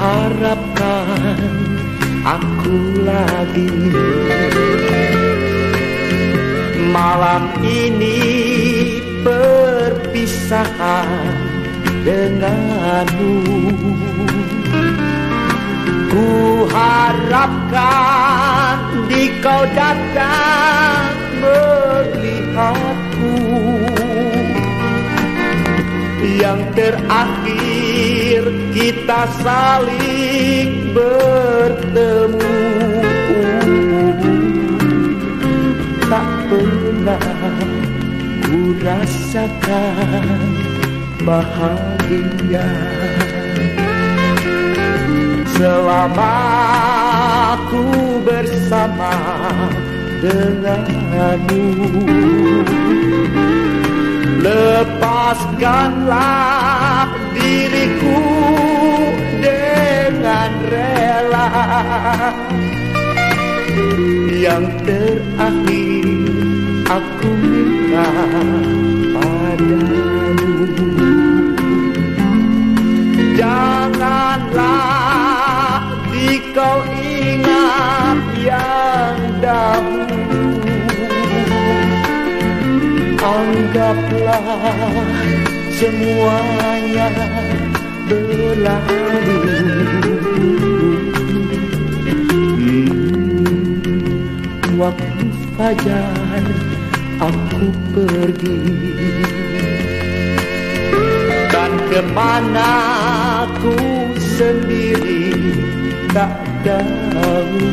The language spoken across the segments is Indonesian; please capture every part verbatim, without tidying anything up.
harapkan aku lagi. Malam ini perpisahan denganmu. Ku harapkan di kau datang melihatku. Yang terakhir kita saling bertemu. Tak pernah ku rasakan bahagia selama ku bersama denganmu. Lepaskanlah diriku dengan rela. Yang terakhir aku minta padamu, janganlah di kau ingat yang dahulu. Anggaplah semuanya berlalu. hmm, Waktu fajar aku pergi, dan kemana aku sendiri tak tahu.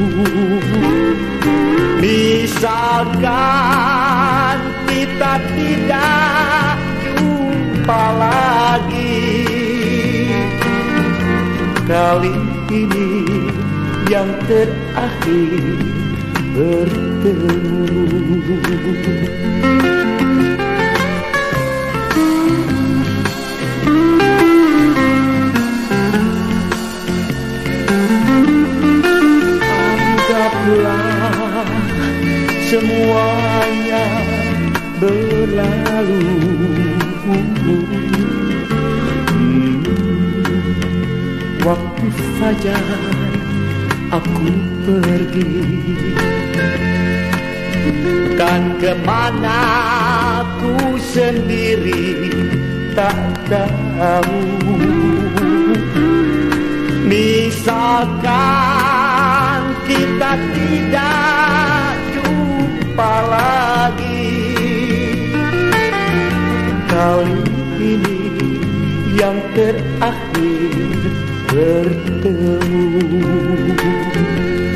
Misalkan kita tidak jumpa lagi, kali ini yang terakhir bertemu. Anggaplah semuanya berlalu. hmm, Waktu fajar aku pergi, kan kemana ku sendiri tak tahu. Misalkan kita tidak jumpa lagi, kali ini yang terakhir bertemu.